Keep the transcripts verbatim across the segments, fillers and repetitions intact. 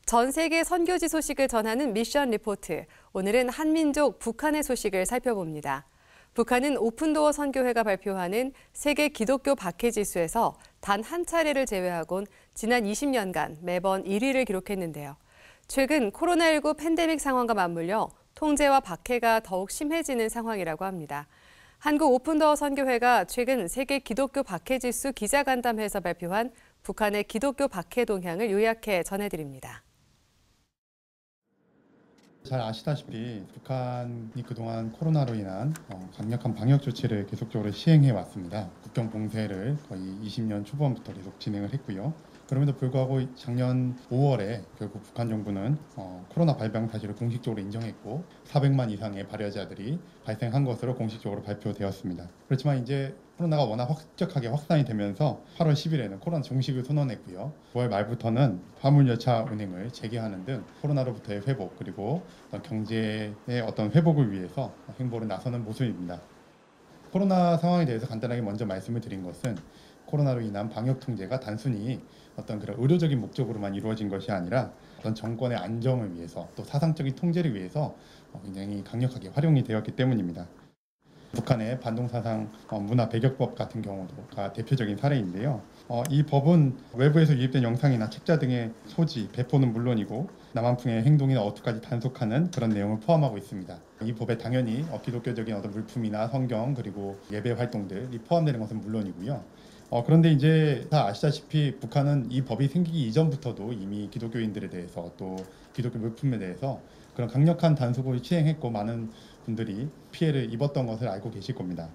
전 세계 선교지 소식을 전하는 미션 리포트. 오늘은 한민족 북한의 소식을 살펴봅니다. 북한은 오픈도어 선교회가 발표하는 세계 기독교 박해지수에서 단 한 차례를 제외하곤 지난 이십 년간 매번 일 위를 기록했는데요. 최근 코로나십구 팬데믹 상황과 맞물려 통제와 박해가 더욱 심해지는 상황이라고 합니다. 한국 오픈도어 선교회가 최근 세계 기독교 박해지수 기자간담회에서 발표한 북한의 기독교 박해 동향을 요약해 전해드립니다. 잘 아시다시피 북한이 그동안 코로나로 인한 강력한 방역 조치를 계속적으로 시행해 왔습니다. 국경 봉쇄를 거의 이십 년 초반부터 계속 진행을 했고요. 그럼에도 불구하고 작년 오월에 결국 북한 정부는 코로나 발병 사실을 공식적으로 인정했고 사백만 이상의 발열자들이 발생한 것으로 공식적으로 발표되었습니다. 그렇지만 이제 코로나가 워낙 확적하게 확산이 되면서 팔월 십일에는 코로나 종식을 선언했고요. 구월 말부터는 화물열차 운행을 재개하는 등 코로나로부터의 회복 그리고 경제의 어떤 회복을 위해서 행보를 나서는 모습입니다. 코로나 상황에 대해서 간단하게 먼저 말씀을 드린 것은 코로나로 인한 방역 통제가 단순히 어떤 그런 의료적인 목적으로만 이루어진 것이 아니라 어떤 정권의 안정을 위해서 또 사상적인 통제를 위해서 굉장히 강력하게 활용이 되었기 때문입니다. 북한의 반동사상 문화 배격법 같은 경우가 대표적인 사례인데요. 어, 이 법은 외부에서 유입된 영상이나 책자 등의 소지, 배포는 물론이고 남한풍의 행동이나 어투까지 단속하는 그런 내용을 포함하고 있습니다. 이 법에 당연히 기독교적인 어떤 물품이나 성경 그리고 예배 활동들이 포함되는 것은 물론이고요. 어, 그런데 이제 다 아시다시피 북한은 이 법이 생기기 이전부터도 이미 기독교인들에 대해서 또 기독교 물품에 대해서 그런 강력한 단속을 시행했고 많은 분들이 피해를 입었던 것을 알고 계실 겁니다.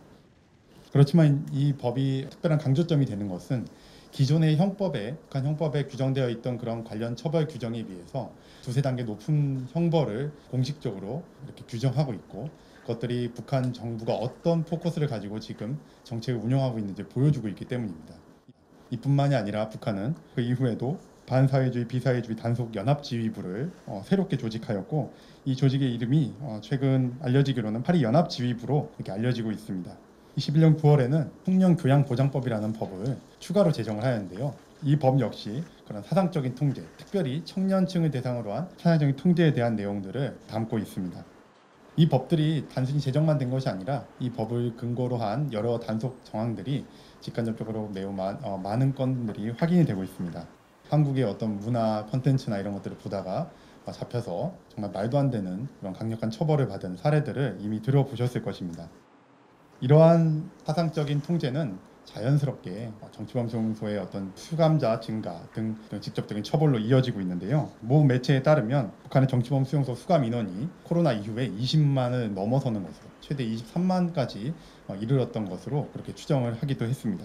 그렇지만 이 법이 특별한 강조점이 되는 것은 기존의 형법에, 북한 형법에 규정되어 있던 그런 관련 처벌 규정에 비해서 두세 단계 높은 형벌을 공식적으로 이렇게 규정하고 있고 그것들이 북한 정부가 어떤 포커스를 가지고 지금 정책을 운영하고 있는지 보여주고 있기 때문입니다. 이뿐만이 아니라 북한은 그 이후에도 반사회주의 비사회주의 단속 연합지휘부를 어, 새롭게 조직하였고 이 조직의 이름이 어, 최근 알려지기로는 파리 연합지휘부로 이렇게 알려지고 있습니다. 이십일 년 구월에는 청년교양보장법이라는 법을 추가로 제정을 하였는데요. 이 법 역시 그런 사상적인 통제, 특별히 청년층을 대상으로 한 사상적인 통제에 대한 내용들을 담고 있습니다. 이 법들이 단순히 제정만 된 것이 아니라 이 법을 근거로 한 여러 단속 정황들이 직간접적으로 매우 많, 어, 많은 건들이 확인이 되고 있습니다. 한국의 어떤 문화 콘텐츠나 이런 것들을 보다가 잡혀서 정말 말도 안 되는 그런 강력한 처벌을 받은 사례들을 이미 들어보셨을 것입니다. 이러한 사상적인 통제는 자연스럽게 정치범죄소의 어떤 수감자 증가 등 직접적인 처벌로 이어지고 있는데요. 모 매체에 따르면 북한의 정치범 수용소 수감 인원이 코로나 이후에 이십만을 넘어서는 것으로 최대 이십삼만까지 이르렀던 것으로 그렇게 추정을 하기도 했습니다.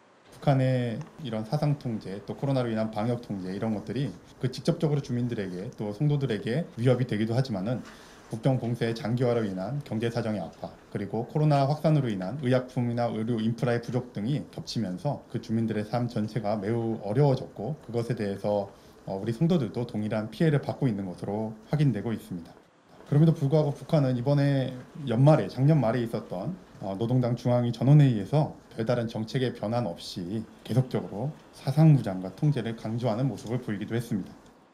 북한의 이런 사상 통제 또 코로나로 인한 방역 통제 이런 것들이 그 직접적으로 주민들에게 또 성도들에게 위협이 되기도 하지만은 국경 봉쇄의 장기화로 인한 경제 사정의 악화 그리고 코로나 확산으로 인한 의약품이나 의료 인프라의 부족 등이 겹치면서 그 주민들의 삶 전체가 매우 어려워졌고 그것에 대해서 우리 성도들도 동일한 피해를 받고 있는 것으로 확인되고 있습니다. 그럼에도 불구하고 북한은 이번에 연말에 작년 말에 있었던 노동당 중앙위 전원회의에서 별다른 정책의 변환 없이 계속적으로 사상무장과 통제를 강조하는 모습을 보이기도 했습니다.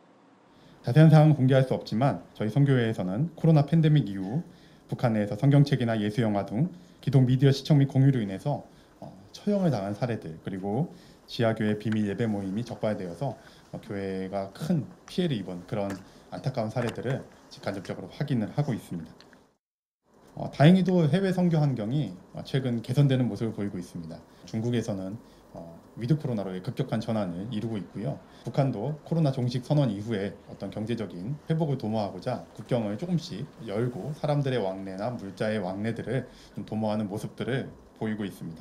자세한 사항은 공개할 수 없지만 저희 선교회에서는 코로나 팬데믹 이후 북한 내에서 성경책이나 예수영화 등 기독 미디어 시청 및 공유로 인해서 처형을 당한 사례들 그리고 지하교회 비밀 예배 모임이 적발되어서 교회가 큰 피해를 입은 그런 안타까운 사례들을 직간접적으로 확인을 하고 있습니다. 어, 다행히도 해외 선교 환경이 최근 개선되는 모습을 보이고 있습니다. 중국에서는 어, 위드 코로나로의 급격한 전환을 이루고 있고요. 북한도 코로나 종식 선언 이후에 어떤 경제적인 회복을 도모하고자 국경을 조금씩 열고 사람들의 왕래나 물자의 왕래들을 좀 도모하는 모습들을 보이고 있습니다.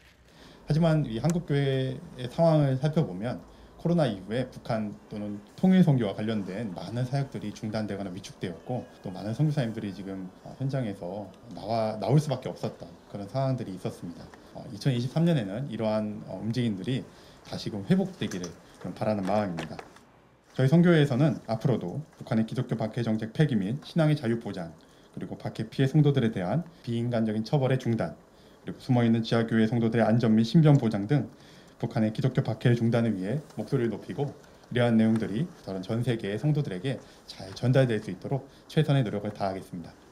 하지만 이 한국교회의 상황을 살펴보면 코로나 이후에 북한 또는 통일 선교와 관련된 많은 사역들이 중단되거나 위축되었고 또 많은 선교사님들이 지금 현장에서 나와 나올 수밖에 없었던 그런 상황들이 있었습니다. 이천이십삼 년에는 이러한 움직임들이 다시금 회복되기를 바라는 마음입니다. 저희 선교회에서는 앞으로도 북한의 기독교 박해 정책 폐기 및 신앙의 자유 보장 그리고 박해 피해 성도들에 대한 비인간적인 처벌의 중단 그리고 숨어있는 지하교회 성도들의 안전 및 신변 보장 등 북한의 기독교 박해 중단을 위해 목소리를 높이고 이러한 내용들이 저는 전 세계의 성도들에게 잘 전달될 수 있도록 최선의 노력을 다하겠습니다.